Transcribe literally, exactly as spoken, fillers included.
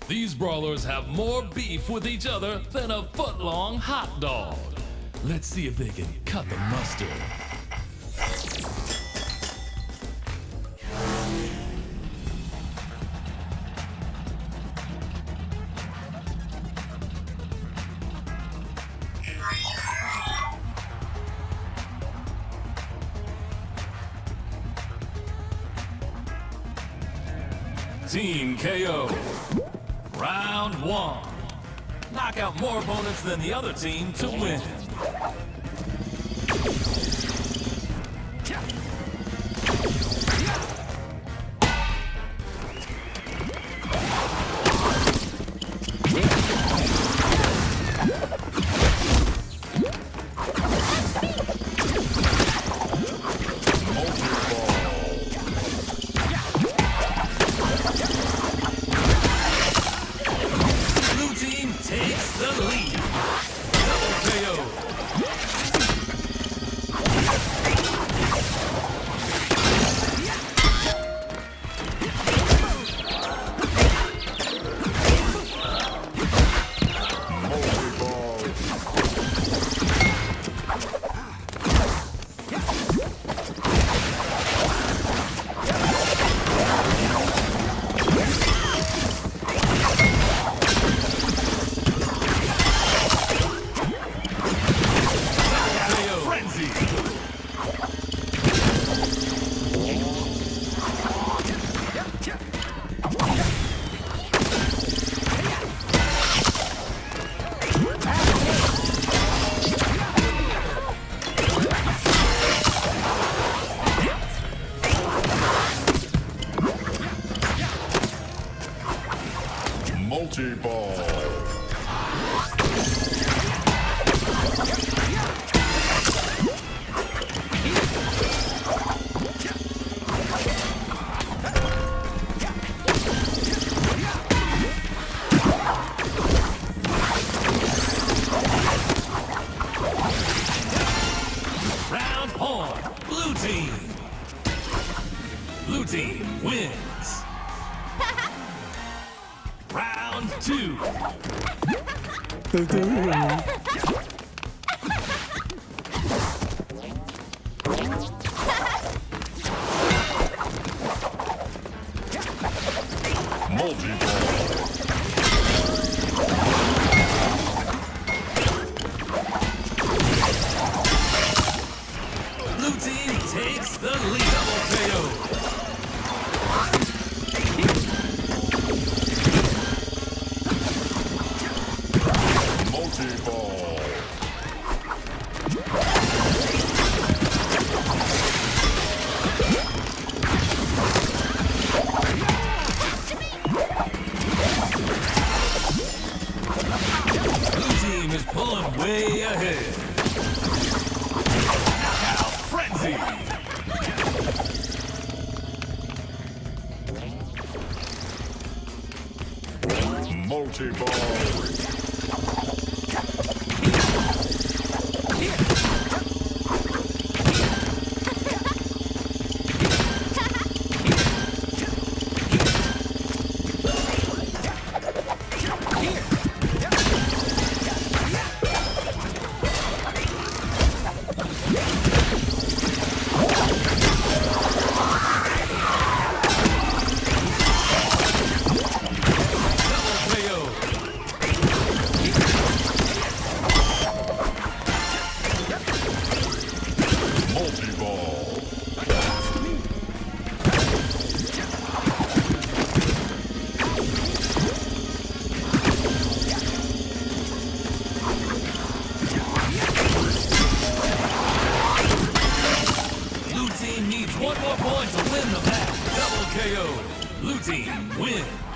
These brawlers have more beef with each other than a foot-long hot dog. Let's see if they can cut the mustard. Team K O. Round one. Knock out more opponents than the other team to win. Multi-ball. Round four, blue team. Blue team wins. Round two. Multi-ball. Blue team takes the lead. Double K O. Multi-ball. Blue team is pulling way ahead. Knockout frenzy. Multi-ball. One more point to win the match. Double K O. Blue team wins.